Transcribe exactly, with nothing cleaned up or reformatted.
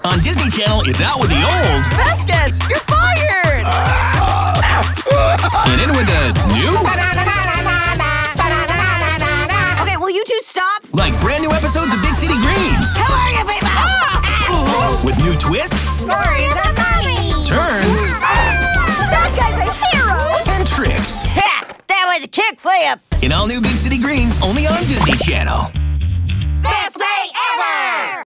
On Disney Channel, it's out with the old. Vasquez, you're fired! And in with the new. Okay, will you two stop? Like brand new episodes of Big City Greens. How are you, people? With new twists. Stories are mommy. Turns. That guy's a hero. And tricks. Ha! That was a kickflip. In all new Big City Greens, only on Disney Channel. Best way ever!